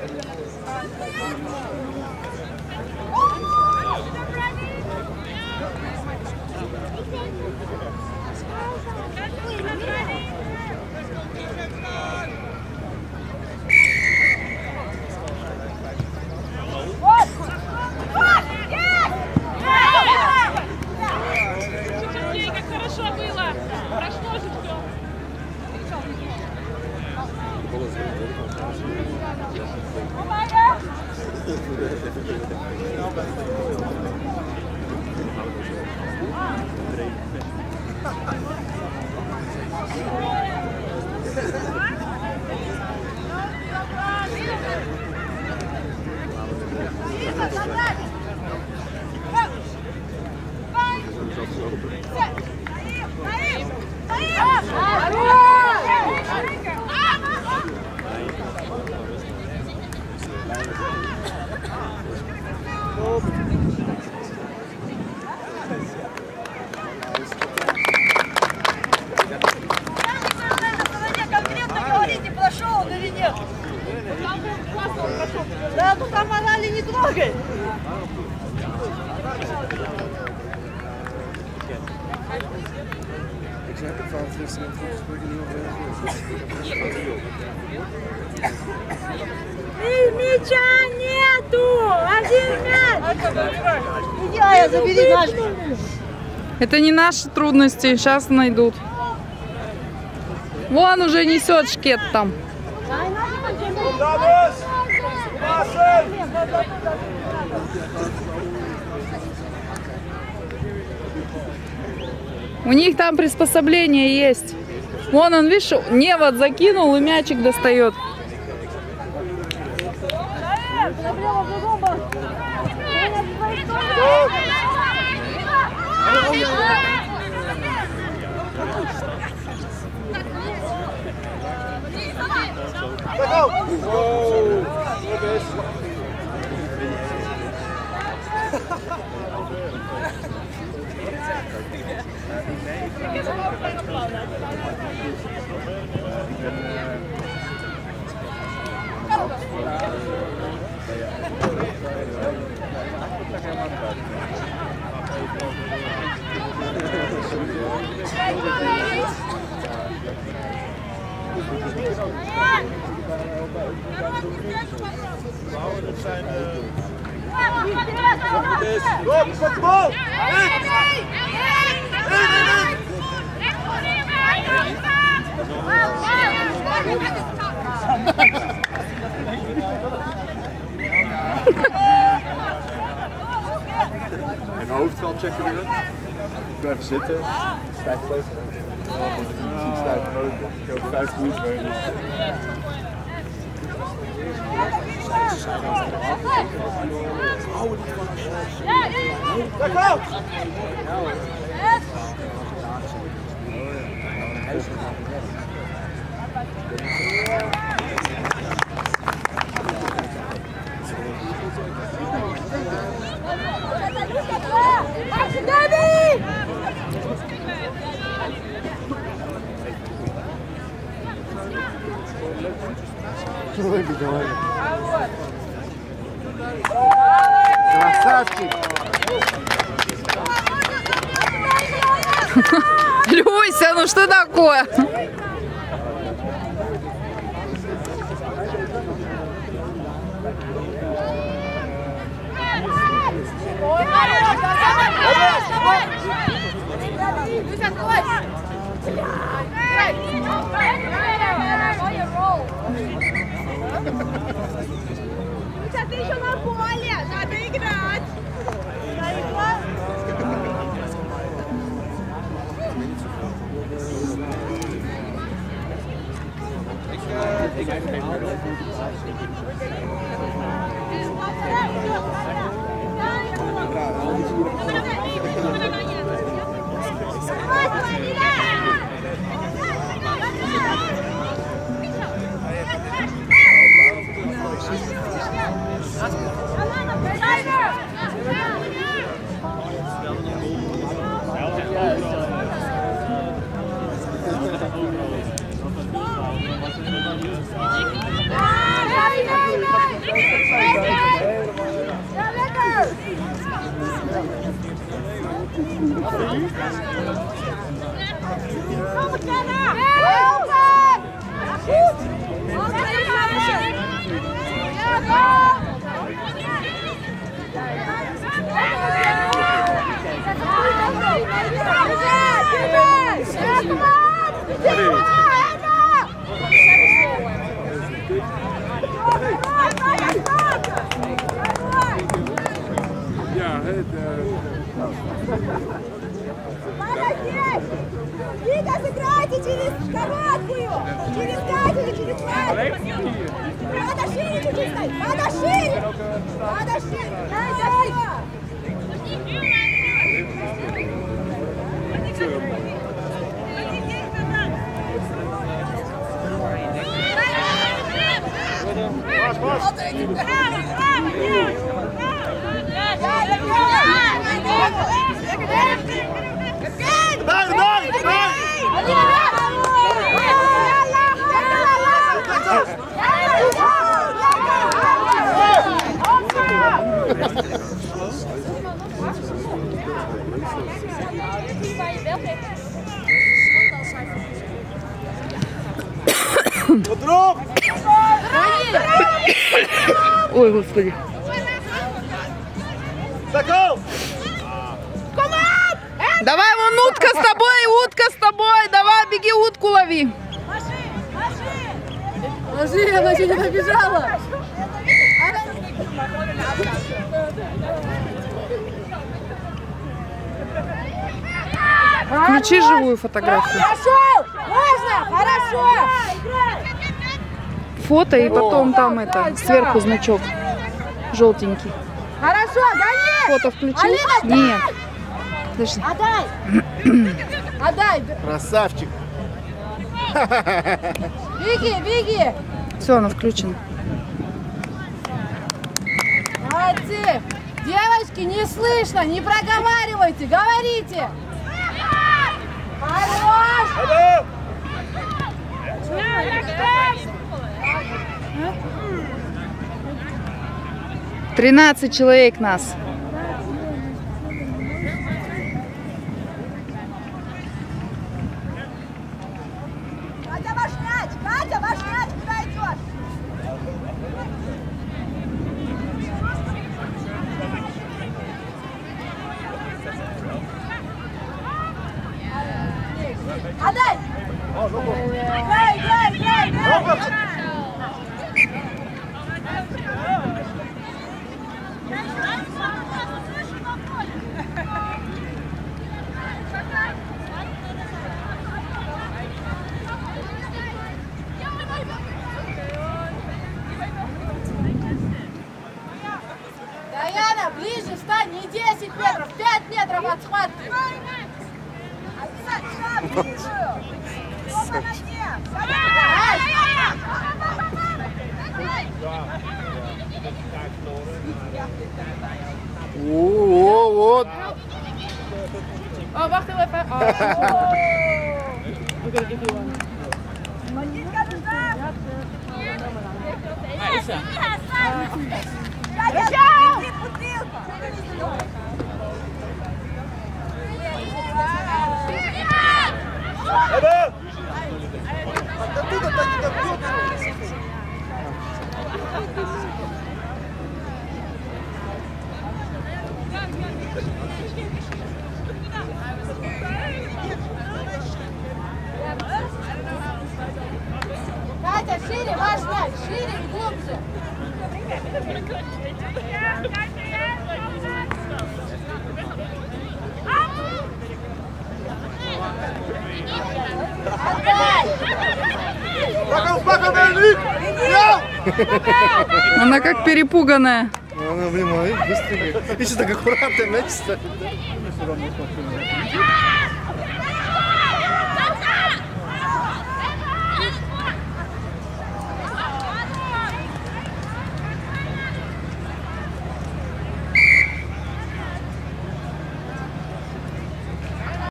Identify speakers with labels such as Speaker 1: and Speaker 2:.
Speaker 1: Да, ну там морали не трогай.
Speaker 2: И мяча нету! Один мяч!
Speaker 1: Иди, забери наш.
Speaker 3: Это не наши трудности, сейчас найдут. Вон уже несет шкет там. У них там приспособление есть. Вон он, видишь, невод закинул и мячик достает.
Speaker 4: Een hoofdval checken weer. Doe even zitten. Stijf vleugel. Je ziet stijf vleugel. Ik heb 5 minuten mee.
Speaker 5: Красавчик!
Speaker 3: Люся, ну что такое?
Speaker 2: Ты еще на поле, надо играть. Hey! Вика, сыграйте через короткую! Через Катю или через Владу! Надо шире чуть-чуть стать! Надо шире! Надо шире!
Speaker 3: Ой, господи. Давай, вон утка с тобой, давай, беги, утку лови.
Speaker 1: Ложи, она еще не добежала.
Speaker 3: Включи живую фотографию.
Speaker 2: Хорошо! Можно! Хорошо!
Speaker 3: Фото и потом там это, сверху значок желтенький.
Speaker 2: Хорошо, гони!
Speaker 3: Фото включи?
Speaker 2: Алина,
Speaker 3: Нет. Подожди.
Speaker 2: Отдай! Отдай!
Speaker 4: Красавчик.
Speaker 2: Беги, беги!
Speaker 3: Все, оно включено.
Speaker 2: Молодцы! Девочки, не слышно, не проговаривайте, говорите! Хорош!
Speaker 3: 13 человек нас.
Speaker 2: Катя, ваш мяч! Катя, ваш мяч! Куда идешь? Отдай! Играй, играй, играй, играй! Даяна, ближе встань, не 10 метров, 5 метров от схватки.
Speaker 4: Вот.
Speaker 3: О, wacht heel even.
Speaker 2: Катя, шире, ваш мяч, шире и глубже.
Speaker 3: Она как перепуганная.
Speaker 4: Она, блин, быстрее. Еще так аккуратно мяч ставит.